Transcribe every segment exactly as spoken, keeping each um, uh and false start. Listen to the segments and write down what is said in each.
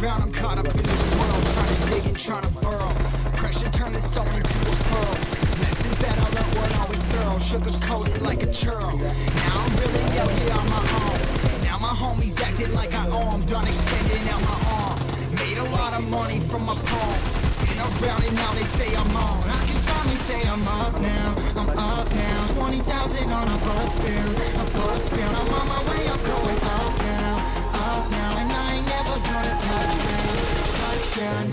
around, I'm caught up in the swirl, trying to dig and trying to burrow. Pressure turned the stone into a pearl. Lessons that I learned weren't always thorough, sugar-coated like a churl. Now I'm really out here on my own. Now my homies acting like I owe 'em, done extending out my arm. Made a lot of money from my palms. Been around and now they say I'm on. I can finally say I'm up now, I'm up now. twenty thousand on a bus down, a bus down. I'm on my way, I'm going up now, up now. And I ain't never gonna touch down, touch down.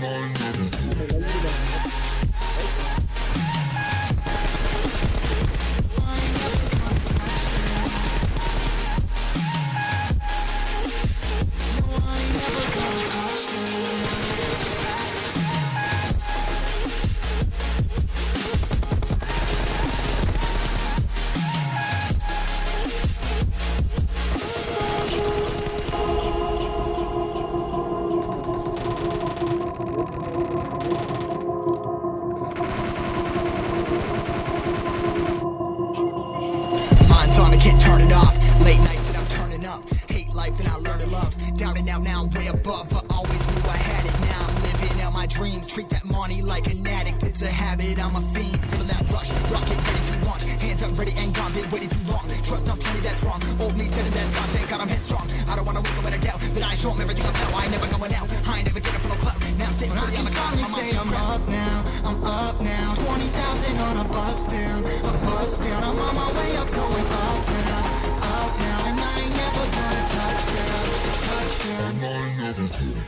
Can't turn it off. Late nights and I'm turning up. Hate life and I learn to love. Down and out now, I'm way above. I always knew I had it. Now I'm living out my dreams. Treat that money like an addict. It's a habit. I'm a fiend. Feeling that rush. Rocket ready to launch. Hands up, ready and gone. Been waiting too long. Trust on plenty, that's wrong. Old me's dead and that's gone. Thank God I'm headstrong. I don't wanna wake up in a doubt that I ain't show 'em everything about. I ain't never going out. I ain't never getting for no clout. Now I'm sitting pretty on the ground. I say I'm up now. I'm up now. twenty thousand on a bus down. A bus down. I'm on my way up, going up now. Up now, and I ain't never gonna touch down, touch down. I ain't never gonna.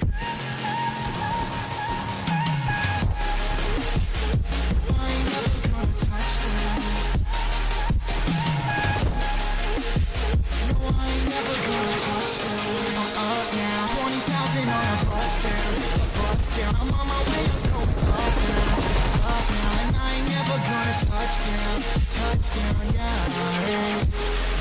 I ain't never gonna touch down. No, I ain't never gonna touch down. I'm up now, twenty thousand on a bus down, a bus down. I'm on my way, I'm going up now, up now, and I ain't never gonna touch down, touch down, yeah.